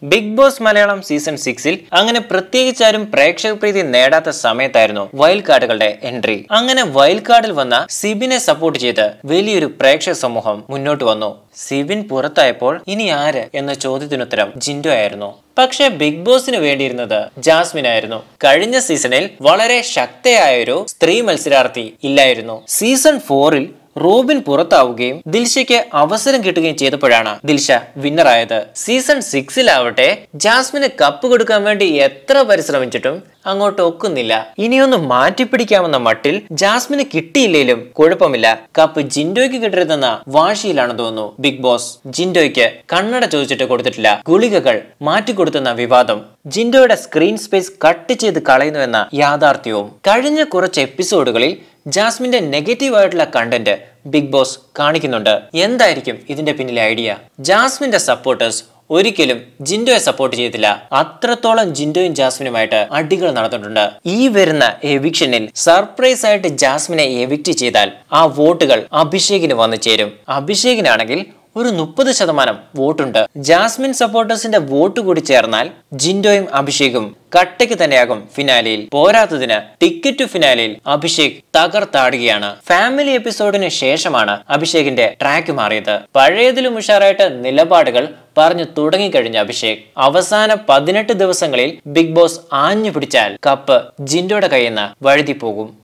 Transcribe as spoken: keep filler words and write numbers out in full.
Big boss Malayalam season സിക്സിൽ അങ്ങനെ പ്രത്യേകിച്ചാരും പ്രേക്ഷക പ്രീതി നേടാത്ത സമയത്തായിരുന്നു വൈൽഡ് കാർഡുകളുടെ എൻട്രി. അങ്ങനെ വൈൽഡ് കാർഡിൽ വന്ന സിബിനെ സപ്പോർട്ട് ചെയ്ത് വലിയൊരു പ്രേക്ഷക സമൂഹം മുന്നോട്ട് വന്നു. സിബിൻ പുറത്തായപ്പോൾ ഇനി ആര് എന്ന ചോദ്യത്തിനുത്തരം ജിൻഡോ ആയിരുന്നു. പക്ഷെ ബിഗ് ബോസിന് വേണ്ടിയിരുന്നത് ജാസ്മിൻ ആയിരുന്നു. കഴിഞ്ഞ സീസണിൽ വളരെ ശക്തയായൊരു സ്ത്രീ മത്സരാർത്ഥി ഇല്ലായിരുന്നു. സീസൺ ഫോറിൽ റോബിൻ പുറത്താവുകയും ദിൽഷയ്ക്ക് അവസരം കിട്ടുകയും ചെയ്തപ്പോഴാണ് ദിൽഷ വിന്നറായത്. സീസൺ സിക്സിലാവട്ടെ ജാസ്മിന് കപ്പ് കൊടുക്കാൻ വേണ്ടി എത്ര പരിശ്രമിച്ചിട്ടും അങ്ങോട്ട് ഒക്കുന്നില്ല. ഇനിയൊന്ന് മാറ്റിപ്പിടിക്കാമെന്ന മട്ടിൽ ജാസ്മിന് കിട്ടിയില്ലേലും കുഴപ്പമില്ല, കപ്പ് ജിൻഡോയ്ക്ക് കിട്ടരുതെന്ന വാശിയിലാണ് തോന്നുന്നു ബിഗ് ബോസ്. ജിൻഡോയ്ക്ക് കണ്ണട ചോദിച്ചിട്ട് കൊടുത്തിട്ടില്ല, ഗുളികകൾ മാറ്റിക്കൊടുത്തെന്ന വിവാദം ജിൻഡോയുടെ സ്ക്രീൻ സ്പേസ് കട്ട് ചെയ്ത് കളയുന്നുവെന്ന യാഥാർത്ഥ്യവും. കഴിഞ്ഞ കുറച്ച് എപ്പിസോഡുകളിൽ ജാസ്മിന്റെ നെഗറ്റീവ് ആയിട്ടുള്ള കണ്ടന്റ് ബിഗ് ബോസ് കാണിക്കുന്നുണ്ട്. എന്തായിരിക്കും ഇതിന്റെ പിന്നിലെ ഐഡിയ? ജാസ്മിന്റെ സപ്പോർട്ടേഴ്സ് ഒരിക്കലും ജിൻഡോയെ സപ്പോർട്ട് ചെയ്തില്ല. അത്രത്തോളം ജിൻഡോയും ജാസ്മിനുമായിട്ട് അടികൾ നടന്നിട്ടുണ്ട്. ഈ വരുന്ന എവിക്ഷനിൽ സർപ്രൈസ് ആയിട്ട് ജാസ്മിനെ എവിക്റ്റ് ചെയ്താൽ ആ വോട്ടുകൾ അഭിഷേകിന് വന്നു ചേരും. അഭിഷേകിനാണെങ്കിൽ ഒരു മുപ്പത് ശതമാനം വോട്ടുണ്ട്. ജാസ്മിൻ സപ്പോർട്ടേഴ്സിന്റെ വോട്ട് കൂടി ചേർന്നാൽ ജിൻഡോയും അഭിഷേകും കട്ടയ്ക്ക് തന്നെയാകും ഫിനാലിയിൽ. പോരാത്തതിന് ടിക്കറ്റ് ടു ഫിനാലിയിൽ അഭിഷേക് തകർത്താടുകയാണ്. ഫാമിലി എപ്പിസോഡിന് ശേഷമാണ് അഭിഷേകിന്റെ ട്രാക്ക് മാറിയത്. പഴയതിലും ഉഷാറായിട്ട് നിലപാടുകൾ പറഞ്ഞു തുടങ്ങിക്കഴിഞ്ഞ അഭിഷേക് അവസാന പതിനെട്ട് ദിവസങ്ങളിൽ ബിഗ് ബോസ് ആഞ്ഞു പിടിച്ചാൽ കപ്പ് ജിൻഡോയുടെ കയ്യിൽ നിന്ന് വഴുതി പോകും.